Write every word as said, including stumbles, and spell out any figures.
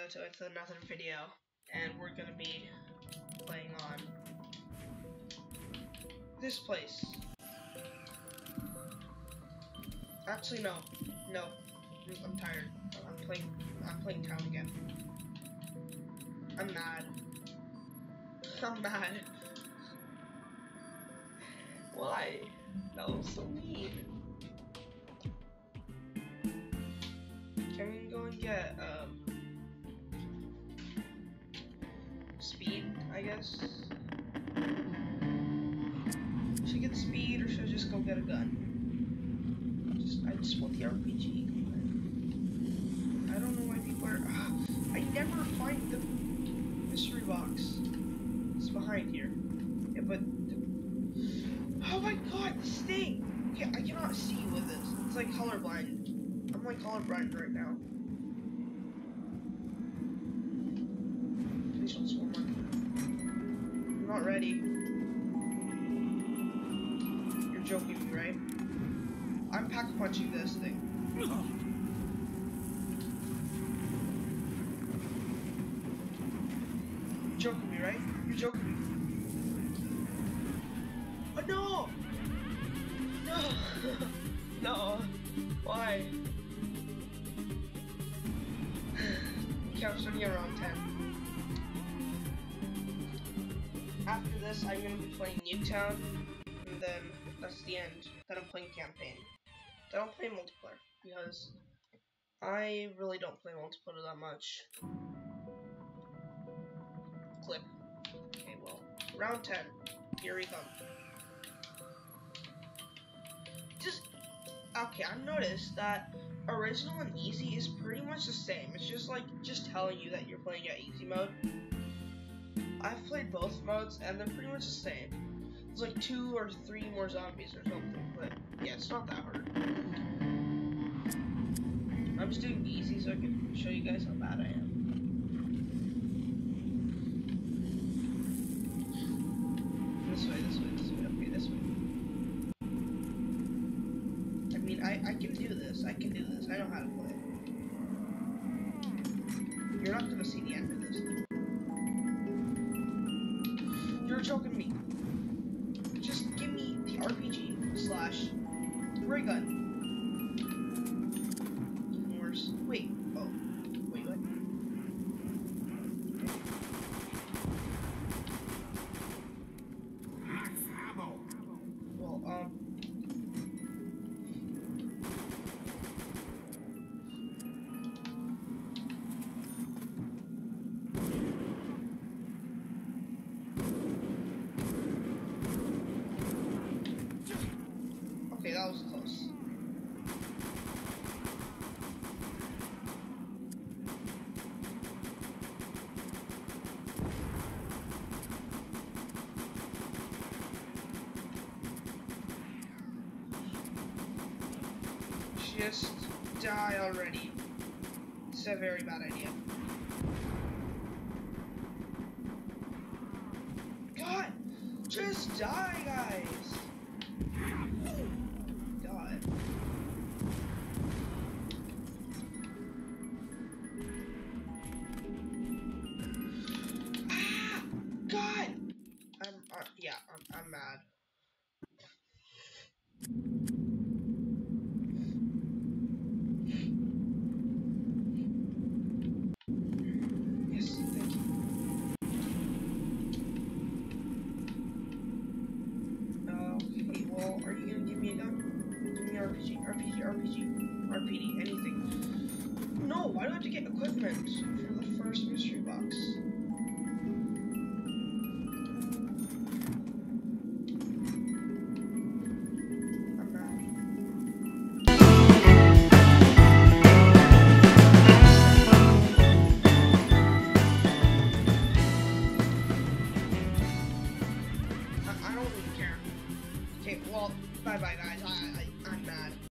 Naruto. It's another video, and we're gonna be playing on this place. Actually, no, no. I'm tired. I'm playing. I'm playing town again. I'm mad. I'm mad. Why? That was so mean. Can we go and get um speed? I guess. Should I get speed, or should I just go get a gun? Just, I just want the R P G. I don't know why people are. Uh, I never find the mystery box. It's behind here. Yeah, but. Oh my god, this thing! Okay, I cannot see with this. It's like colorblind. I'm like colorblind right now. Please don't swarm on me. I'm not ready. You're joking me, right? I'm pack punching this thing. You're joking me, right? You're joking me. Oh no! No! No! Why? Okay, I'm starting around ten. After this, I'm gonna be playing Nuketown, and then that's the end. Then I'm playing campaign. I don't play multiplayer because I really don't play multiplayer that much. Clip. Okay, well, round ten. Here we come. Just okay. I've noticed that original and easy is pretty much the same. It's just like just telling you that you're playing at easy mode. I've played both modes and they're pretty much the same. It's like two or three more zombies or something, but yeah, it's not that hard. I'm just doing easy so I can show you guys how bad I am. This way, this way, this way, okay, this way. I mean, I, I can do this, I can do this, I know how to play. You're not gonna see the end of this. You're joking me. Just give me the R P G slash ray gun. Even worse. Wait. Oh. Wait, what? Well, um. Okay, that was close. Just die already. It's a very bad idea. God! Just die, guys! God. Ah! God! I'm, uh, yeah, I'm, I'm mad. Yes, thank you. Okay, well, are you gonna give me a gun? Give me R P G, R P G, R P G, R P D, anything. No, why do I have to get equipment for the first mystery box?